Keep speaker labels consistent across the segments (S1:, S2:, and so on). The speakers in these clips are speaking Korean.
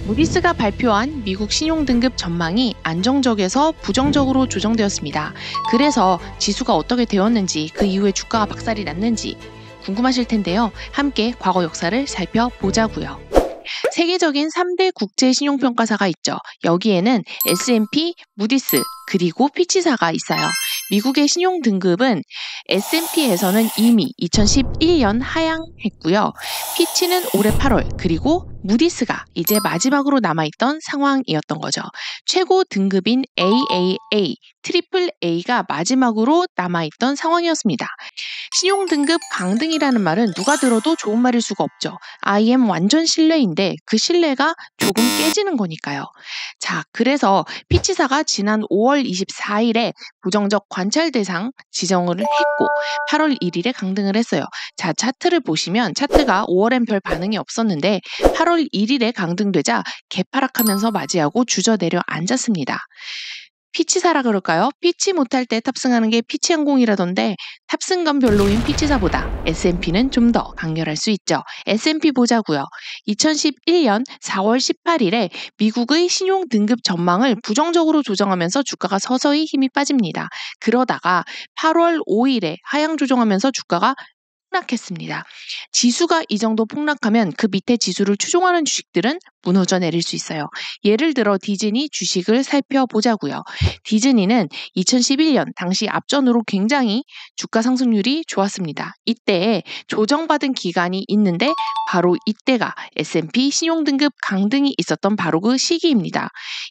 S1: 무디스가 발표한 미국 신용등급 전망이 안정적에서 부정적으로 조정되었습니다. 그래서 지수가 어떻게 되었는지, 그 이후에 주가가 박살이 났는지 궁금하실 텐데요. 함께 과거 역사를 살펴보자고요. 세계적인 3대 국제 신용평가사가 있죠. 여기에는 S&P, 무디스, 그리고 피치사가 있어요. 미국의 신용등급은 S&P에서는 이미 2011년 하향했고요. 피치는 올해 8월, 그리고 무디스가 이제 마지막으로 남아있던 상황이었던 거죠. 최고 등급인 AAA, 트리플 A가 마지막으로 남아있던 상황이었습니다. 신용등급 강등이라는 말은 누가 들어도 좋은 말일 수가 없죠. IM 완전 신뢰인데 그 신뢰가 조금 깨지는 거니까요. 자, 그래서 피치사가 지난 5월 24일에 부정적 관찰 대상 지정을 했고 8월 1일에 강등을 했어요. 자, 차트를 보시면 차트가 5월엔 별 반응이 없었는데 8월 1일에 강등되자 개파락하면서 맞이하고 주저내려 앉았습니다. 피치사라 그럴까요? 피치 못할 때 탑승하는 게 피치항공이라던데 탑승감 별로인 피치사보다 S&P는 좀 더 강렬할 수 있죠. S&P 보자고요. 2011년 4월 18일에 미국의 신용등급 전망을 부정적으로 조정하면서 주가가 서서히 힘이 빠집니다. 그러다가 8월 5일에 하향 조정하면서 주가가 폭락했습니다. 지수가 이 정도 폭락하면 그 밑에 지수를 추종하는 주식들은 무너져 내릴 수 있어요. 예를 들어 디즈니 주식을 살펴보자고요. 디즈니는 2011년 당시 앞전으로 굉장히 주가 상승률이 좋았습니다. 이때 조정받은 기간이 있는데 바로 이때가 S&P 신용등급 강등이 있었던 바로 그 시기입니다.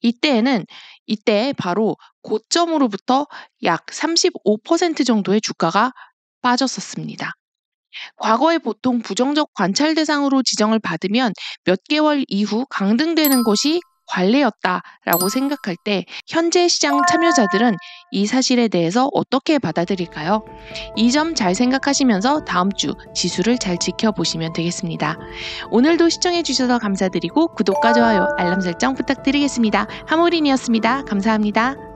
S1: 이때 바로 고점으로부터 약 35% 정도의 주가가 빠졌었습니다. 과거에 보통 부정적 관찰 대상으로 지정을 받으면 몇 개월 이후 강등되는 것이 관례였다라고 생각할 때 현재 시장 참여자들은 이 사실에 대해서 어떻게 받아들일까요? 이 점 잘 생각하시면서 다음 주 지수를 잘 지켜보시면 되겠습니다. 오늘도 시청해주셔서 감사드리고 구독과 좋아요, 알람 설정 부탁드리겠습니다. 하모린이었습니다. 감사합니다.